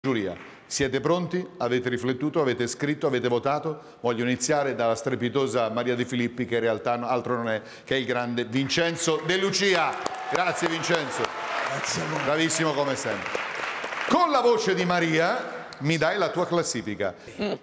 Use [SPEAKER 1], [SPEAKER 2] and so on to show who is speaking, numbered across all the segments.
[SPEAKER 1] giuria. Siete pronti? Avete riflettuto? Avete scritto? Avete votato? Voglio iniziare dalla strepitosa Maria De Filippi, che in realtà altro non è che il grande Vincenzo De Lucia. Grazie Vincenzo.
[SPEAKER 2] Grazie a voi.
[SPEAKER 1] Bravissimo come sempre. Con la voce di Maria mi dai la tua classifica.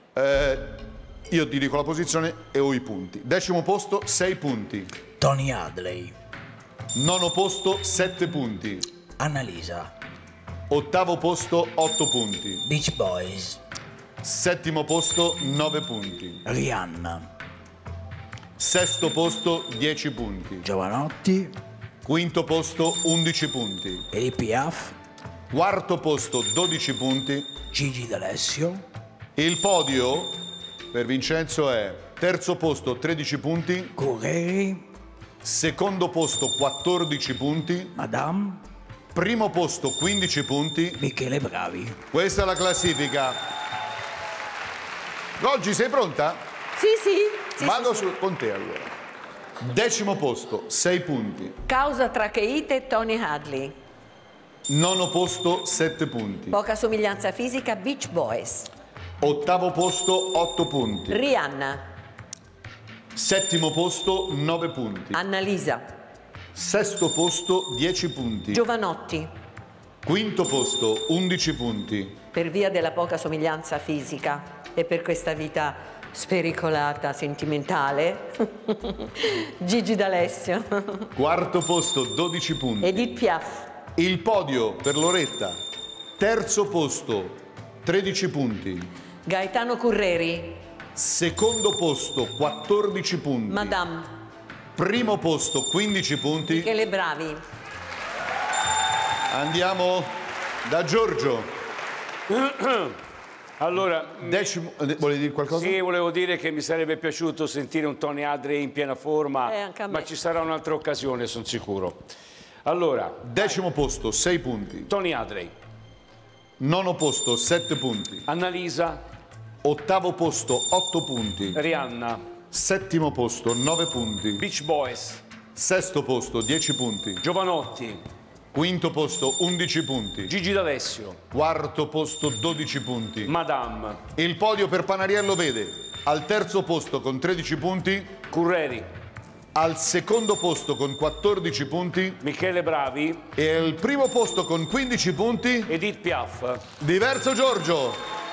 [SPEAKER 1] Io ti dico la posizione e ho i punti. 10° posto 6 punti.
[SPEAKER 2] Tony Hadley.
[SPEAKER 1] 9° posto 7 punti.
[SPEAKER 2] Annalisa.
[SPEAKER 1] 8° posto 8 punti.
[SPEAKER 2] Beach Boys.
[SPEAKER 1] 7° posto 9 punti.
[SPEAKER 2] Rihanna.
[SPEAKER 1] 6° posto 10 punti.
[SPEAKER 2] Giovanotti.
[SPEAKER 1] 5° posto 11 punti.
[SPEAKER 2] Edith Piaf.
[SPEAKER 1] 4° posto 12 punti.
[SPEAKER 2] Gigi D'Alessio.
[SPEAKER 1] Il podio per Vincenzo è 3° posto 13 punti.
[SPEAKER 2] Curreri.
[SPEAKER 1] 2° posto 14 punti.
[SPEAKER 2] Madame.
[SPEAKER 1] 1° posto 15 punti.
[SPEAKER 2] Michele Bravi.
[SPEAKER 1] Questa è la classifica. Oggi sei pronta?
[SPEAKER 3] Sì.
[SPEAKER 1] Vado con te allora. 10° posto 6 punti.
[SPEAKER 3] Causa tracheite Tony Hadley.
[SPEAKER 1] 9° posto 7 punti.
[SPEAKER 3] Poca somiglianza fisica Beach Boys.
[SPEAKER 1] 8° posto 8 punti.
[SPEAKER 3] Rihanna.
[SPEAKER 1] 7° posto 9 punti.
[SPEAKER 3] Annalisa.
[SPEAKER 1] 6° posto 10 punti.
[SPEAKER 3] Giovanotti.
[SPEAKER 1] 5° posto 11 punti.
[SPEAKER 3] Per via della poca somiglianza fisica e per questa vita spericolata, sentimentale, Gigi D'Alessio.
[SPEAKER 1] 4° posto 12 punti.
[SPEAKER 3] Edith Piaf.
[SPEAKER 1] Il podio per Loretta. 3° posto 13 punti.
[SPEAKER 3] Gaetano Curreri.
[SPEAKER 1] 2° posto 14 punti.
[SPEAKER 3] Madame.
[SPEAKER 1] 1° posto 15 punti.
[SPEAKER 3] Michele Bravi.
[SPEAKER 1] Andiamo da Giorgio.
[SPEAKER 4] Allora,
[SPEAKER 1] 10° volevi dire qualcosa?
[SPEAKER 4] sì, volevo dire che mi sarebbe piaciuto sentire un Tony Hadley in piena forma,
[SPEAKER 3] Anche a me.
[SPEAKER 4] ma ci sarà un'altra occasione, sono sicuro. Allora,
[SPEAKER 1] 10° posto 6 punti.
[SPEAKER 4] Tony Hadley,
[SPEAKER 1] 9° posto 7 punti.
[SPEAKER 4] Annalisa,
[SPEAKER 1] 8° posto 8 punti.
[SPEAKER 4] Rihanna,
[SPEAKER 1] 7° posto 9 punti.
[SPEAKER 4] Beach Boys,
[SPEAKER 1] 6° posto 10 punti.
[SPEAKER 4] Giovanotti,
[SPEAKER 1] 5° posto 11 punti.
[SPEAKER 4] Gigi D'Alessio,
[SPEAKER 1] 4° posto 12 punti.
[SPEAKER 4] Madame,
[SPEAKER 1] Il podio per Panariello vede al 3° posto con 13 punti,
[SPEAKER 4] Curreri,
[SPEAKER 1] al 2° posto con 14 punti
[SPEAKER 4] Michele Bravi,
[SPEAKER 1] e al 1° posto con 15 punti
[SPEAKER 4] Edith Piaf.
[SPEAKER 1] Diverso Giorgio.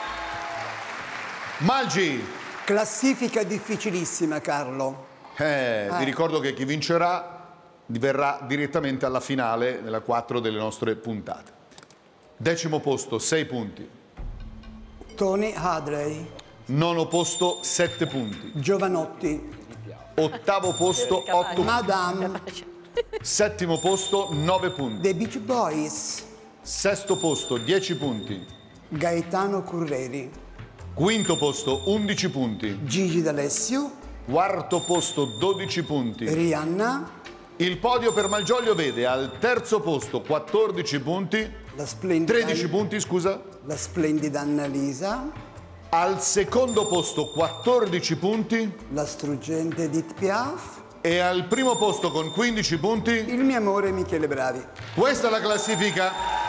[SPEAKER 1] Malgi.
[SPEAKER 5] Classifica difficilissima, Carlo.
[SPEAKER 1] Vi ricordo che chi vincerà verrà direttamente alla finale nella 4 delle nostre puntate. 10° posto 6 punti.
[SPEAKER 5] Tony Hadley.
[SPEAKER 1] 9° posto 7 punti.
[SPEAKER 5] Giovanotti.
[SPEAKER 1] 8° posto 8 punti.
[SPEAKER 5] Madame.
[SPEAKER 1] 7° posto 9 punti.
[SPEAKER 5] The Beach Boys.
[SPEAKER 1] 6° posto 10 punti.
[SPEAKER 5] Gaetano Curreri.
[SPEAKER 1] 5° posto 11 punti.
[SPEAKER 5] Gigi D'Alessio.
[SPEAKER 1] 4° posto 12 punti.
[SPEAKER 5] Rihanna.
[SPEAKER 1] Il podio per Malgioglio vede al 3° posto 14 punti.
[SPEAKER 5] La splendida,
[SPEAKER 1] 13 punti, scusa.
[SPEAKER 5] La splendida Annalisa.
[SPEAKER 1] Al 2° posto 14 punti.
[SPEAKER 5] La struggente Edith Piaf.
[SPEAKER 1] E al 1° posto con 15 punti.
[SPEAKER 5] Il mio amore Michele Bravi.
[SPEAKER 1] Questa è la classifica.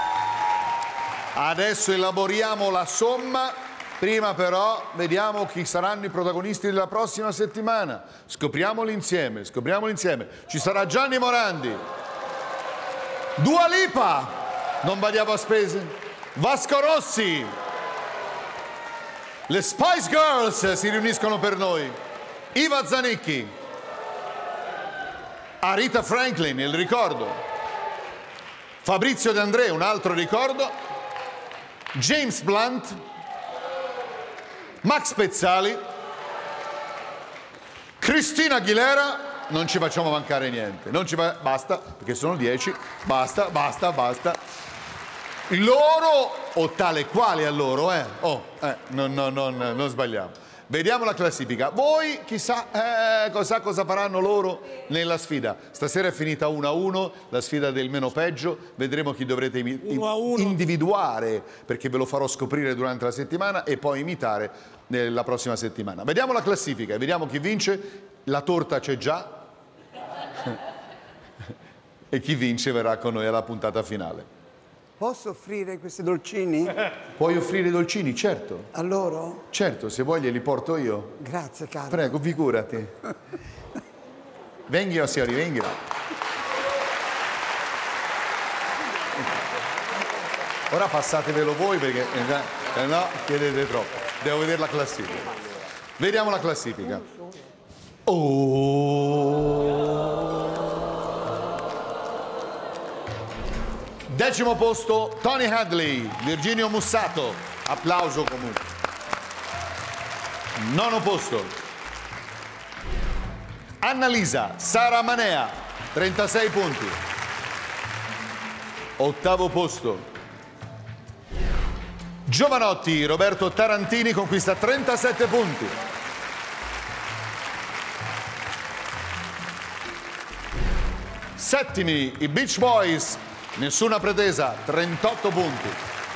[SPEAKER 1] Adesso elaboriamo la somma. Prima però vediamo chi saranno i protagonisti della prossima settimana. Scopriamoli insieme, scopriamoli insieme. Ci sarà Gianni Morandi, Dua Lipa, non badiamo a spese, Vasco Rossi, le Spice Girls si riuniscono per noi, Iva Zanicchi, Aretha Franklin, il ricordo, Fabrizio De André, un altro ricordo, James Blunt, Max Pezzali, Cristina Aguilera, non ci facciamo mancare niente, basta, perché sono 10, basta. Loro, o tale quale a loro, non sbagliamo. Vediamo la classifica. Voi, chissà cosa faranno loro nella sfida. Stasera è finita 1-1, la sfida del meno peggio. Vedremo chi dovrete individuare, perché ve lo farò scoprire durante la settimana e poi imitare nella prossima settimana. Vediamo la classifica, vediamo chi vince. La torta c'è già. E chi vince verrà con noi alla puntata finale.
[SPEAKER 5] Posso offrire questi dolcini
[SPEAKER 1] Puoi offrire i dolcini, certo.
[SPEAKER 5] a loro?
[SPEAKER 1] Certo, se vuoi li porto io.
[SPEAKER 5] Grazie, caro.
[SPEAKER 1] Prego, figurati. Venghino, signori, venghino. Ora passatevelo voi perché no, chiedete troppo. Devo vedere la classifica. Vediamo la classifica. Decimo posto Tony Hadley, Virginio Mussato. Applauso comunque. Nono posto Annalisa Sara Manea, 36 punti. Ottavo posto Giovanotti Roberto Tarantini, conquista 37 punti. Settimi i Beach Boys, Nessuna pretesa, 38 punti.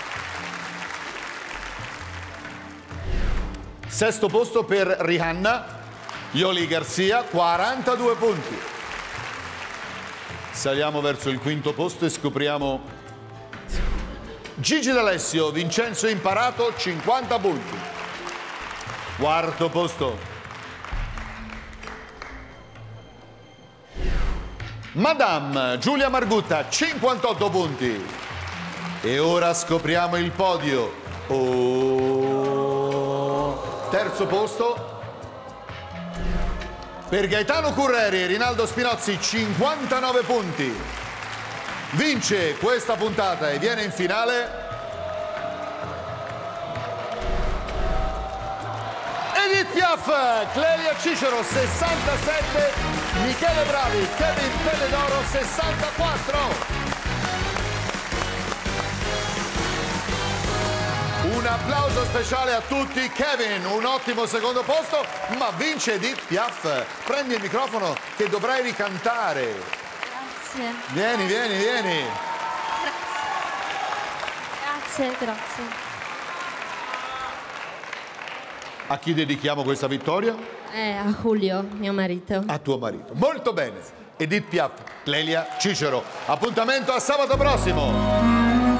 [SPEAKER 1] Sesto posto per Rihanna, Yoli Garcia, 42 punti. Saliamo verso il quinto posto e scopriamo Gigi D'Alessio, Vincenzo Imparato, 50 punti. Quarto posto Madame Giulia Margutta, 58 punti. E ora scopriamo il podio. Terzo posto per Gaetano Curreri e Rinaldo Spinozzi, 59 punti. Vince questa puntata e viene in finale Edith Piaf, Clelia Cicero, 67, Michele Bravi, Kevin Pelledoro, 64. Un applauso speciale a tutti. Kevin, un ottimo secondo posto, ma vince Edith Piaf. Prendi il microfono che dovrai ricantare.
[SPEAKER 6] Grazie.
[SPEAKER 1] Vieni, vieni, vieni.
[SPEAKER 6] Grazie, grazie.
[SPEAKER 1] A chi dedichiamo questa vittoria?
[SPEAKER 6] A Julio, mio marito.
[SPEAKER 1] A tuo marito. Molto bene. Edith Piaf, Clelia Cicero. Appuntamento a sabato prossimo.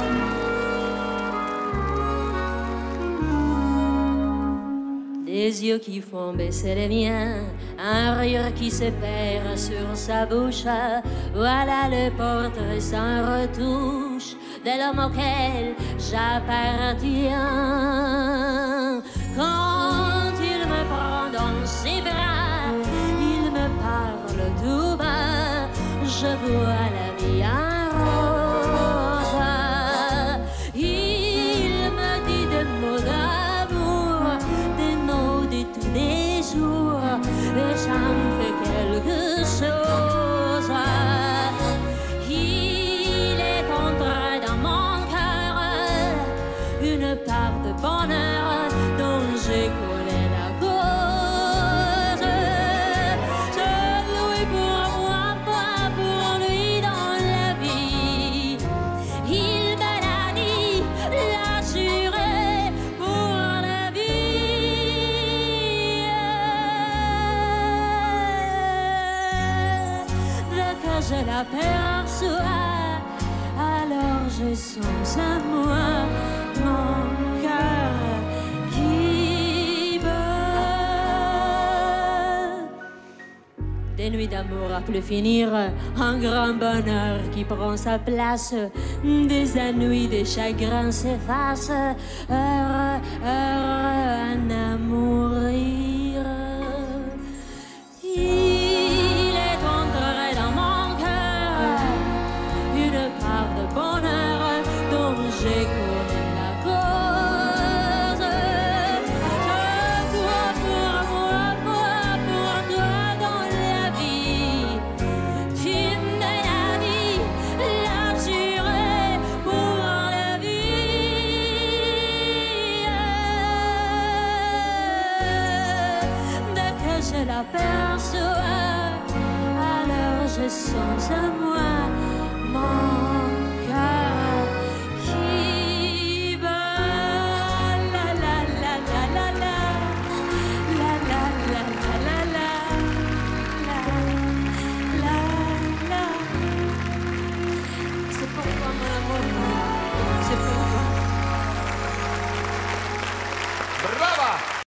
[SPEAKER 6] Des yeux qui font baisser les miens, un rire qui se perd sur sa bouche. Voilà le portrait sans retouche de l'homme auquel j'appartiens. Quand il me prend dans ses bras, il me parle tout bas, je vois la vie en rose. Il me dit des mots d'amour, des mots de tous les jours, et ça me fait quelque chose. Il est entré dans mon cœur une part de bonheur dont je connais la cause. C'est lui pour moi, moi pour lui dans la vie. Il me l'a dit, l'a juré pour la vie. Dès que je l'aperçois, alors je sens à moi mon cœur qui bat. Des nuits d'amour à plus finir, un grand bonheur qui prend sa place. Des ennuis, des chagrins s'effacent, heureux, heureux à mourir. Il est entré dans mon cœur une part de bonheur dont j'ai connu la cause. C'est toi pour moi, moi pour toi dans la vie. Tu me l'as dit, l'as juré pour la vie. Dès que je l'aperçois, alors je sens à moi mon